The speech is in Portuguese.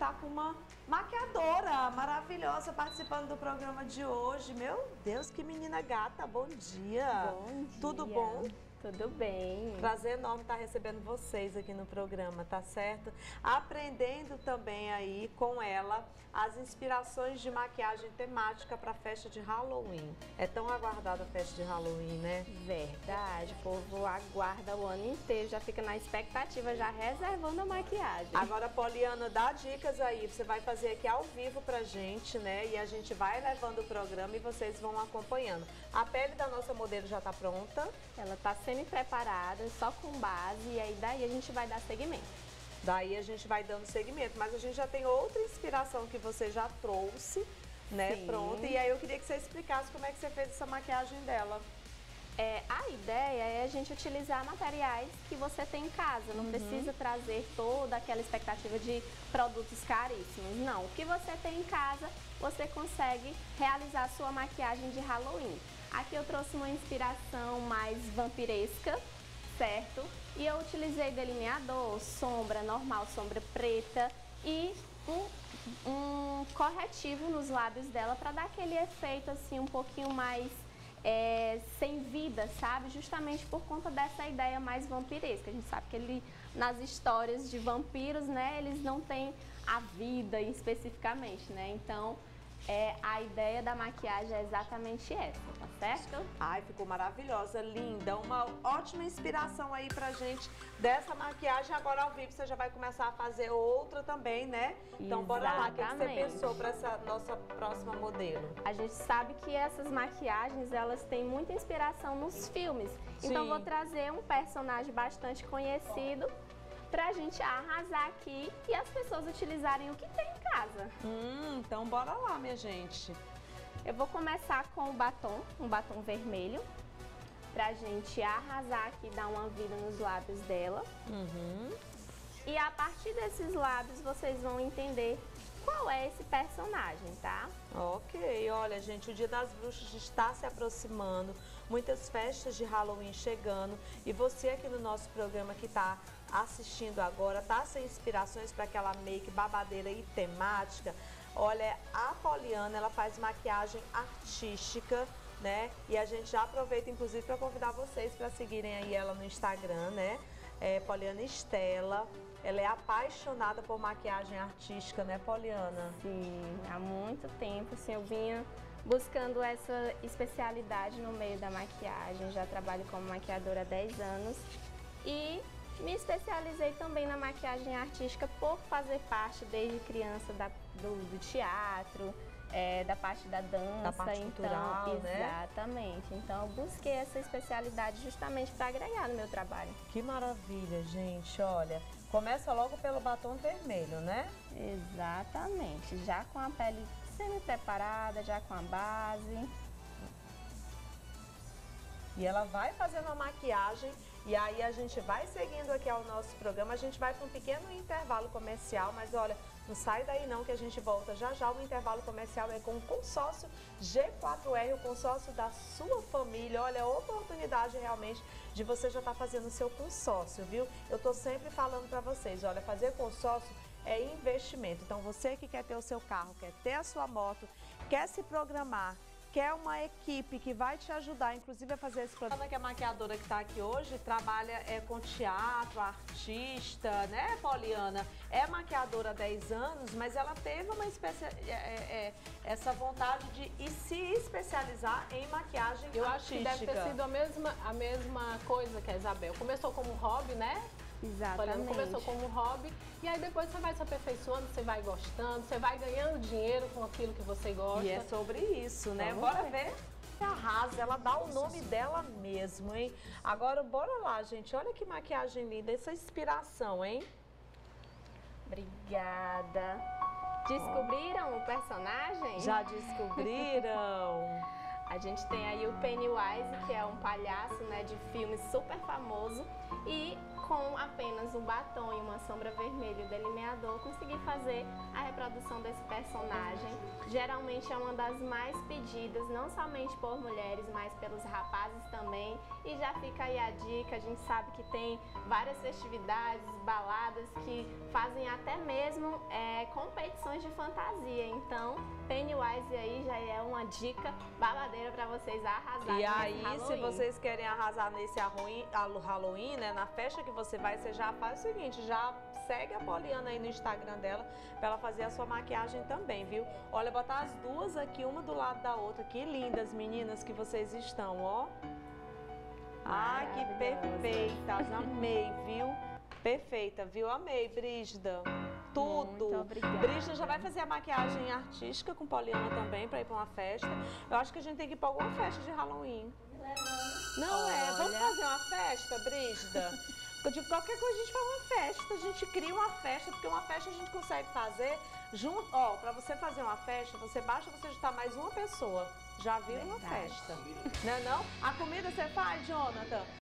está com uma maquiadora maravilhosa participando do programa de hoje. Meu Deus, que menina gata, bom dia. Bom dia. Tudo bom? Tudo bem. Prazer enorme estar recebendo vocês aqui no programa, tá certo? Aprendendo também aí com ela as inspirações de maquiagem temática para a festa de Halloween. É tão aguardada a festa de Halloween, né? Verdade, o povo aguarda o ano inteiro, já fica na expectativa, já reservando a maquiagem. Agora, Poliana, dá dicas aí, você vai fazer aqui ao vivo pra gente, né? E a gente vai levando o programa e vocês vão acompanhando. A pele da nossa modelo já tá pronta? Ela tá semi-preparada, só com base, e aí daí a gente vai dar seguimento. Daí a gente vai dando segmento, mas a gente já tem outra inspiração que você já trouxe, né? Sim. Pronta. E aí eu queria que você explicasse como é que você fez essa maquiagem dela. A ideia é a gente utilizar materiais que você tem em casa, não precisa trazer toda aquela expectativa de produtos caríssimos. Não, o que você tem em casa, você consegue realizar a sua maquiagem de Halloween. Aqui eu trouxe uma inspiração mais vampiresca, certo? E eu utilizei delineador, sombra normal, sombra preta e um corretivo nos lábios dela para dar aquele efeito assim um pouquinho mais sem vida, sabe? Justamente por conta dessa ideia mais vampiresca. A gente sabe que nas histórias de vampiros, né, eles não têm a vida especificamente, né? Então, a ideia da maquiagem é exatamente essa, tá certo? Ai, ficou maravilhosa, linda. Uma ótima inspiração aí pra gente dessa maquiagem. Agora ao vivo você já vai começar a fazer outra também, né? Então bora lá, o que você pensou pra essa nossa próxima modelo? A gente sabe que essas maquiagens, elas têm muita inspiração nos filmes. Sim. Então vou trazer um personagem bastante conhecido pra gente arrasar aqui e as pessoas utilizarem o que tem em casa. Então bora lá, minha gente. Eu vou começar com o batom, um batom vermelho, pra gente arrasar aqui, dar uma vida nos lábios dela. E a partir desses lábios vocês vão entender qual é esse personagem, tá? Ok, olha gente, o Dia das Bruxas está se aproximando, muitas festas de Halloween chegando e você aqui no nosso programa que está assistindo agora, tá sem inspirações para aquela make babadeira e temática? Olha, a Poliana, ela faz maquiagem artística, né? E a gente já aproveita inclusive para convidar vocês para seguirem aí ela no Instagram, né? Poliana Estela. Ela é apaixonada por maquiagem artística, né, Poliana? Sim, há muito tempo, assim, eu vinha buscando essa especialidade no meio da maquiagem. Já trabalho como maquiadora há 10 anos e me especializei também na maquiagem artística por fazer parte desde criança do teatro, da parte da dança, da parte cultural, né? Exatamente. Então eu busquei essa especialidade justamente para agregar no meu trabalho. Que maravilha, gente, olha. Começa logo pelo batom vermelho, né? Exatamente, já com a pele semi-preparada, já com a base. E ela vai fazendo a maquiagem e aí a gente vai seguindo aqui ao nosso programa. A gente vai para um pequeno intervalo comercial, mas olha, não sai daí não que a gente volta já já. O intervalo comercial é com o consórcio G4R, o consórcio da sua família. Olha, a oportunidade realmente de você já estar fazendo o seu consórcio, viu? Eu tô sempre falando para vocês, olha, fazer consórcio é investimento. Então você que quer ter o seu carro, quer ter a sua moto, quer se programar, quer uma equipe que vai te ajudar, inclusive, a fazer esse programa. Que a maquiadora que está aqui hoje trabalha com teatro, artista, né, Poliana? É maquiadora há 10 anos, mas ela teve uma essa vontade de se especializar em maquiagem artística. Eu acho que deve ter sido a mesma coisa que a Isabel. Começou como hobby, né? Exatamente. Começou como hobby e aí depois você vai se aperfeiçoando, você vai gostando, você vai ganhando dinheiro com aquilo que você gosta. E é sobre isso, né? Vamos Bora ver. Arrasa, ela dá o nome dela mesmo, hein? Agora, bora lá, gente. Olha que maquiagem linda, essa inspiração, hein? Obrigada. Descobriram o personagem? Já descobriram? A gente tem aí o Pennywise, que é um palhaço, né, de filme super famoso. E com apenas um batom e uma sombra vermelha e o delineador, conseguir fazer a reprodução desse personagem. Geralmente é uma das mais pedidas, não somente por mulheres, mas pelos rapazes também. E já fica aí a dica, a gente sabe que tem várias festividades, baladas que fazem até mesmo competições de fantasia. Então, Pennywise aí já é uma dica babadeira para vocês arrasarem. E aí, Halloween. se vocês querem arrasar nesse Halloween, né, na festa que você vai, você já faz o seguinte, já segue a Poliana aí no Instagram dela para ela fazer a sua maquiagem também, viu? Olha, botar as duas aqui, uma do lado da outra. Que lindas, meninas, que vocês estão, ó. Ai, que perfeitas, amei, viu? Perfeita, viu? Amei, Brígida. Tudo. Muito obrigada. Brígida já vai fazer a maquiagem artística com Poliana também para ir para uma festa. Eu acho que a gente tem que ir para alguma festa de Halloween. Não é? Vamos fazer uma festa, Brígida? Eu digo, qualquer coisa a gente faz uma festa, a gente cria uma festa, porque uma festa a gente consegue fazer junto. Ó, para você fazer uma festa, basta você juntar mais uma pessoa. Já vira uma festa. Não é não? A comida você faz, Jonathan?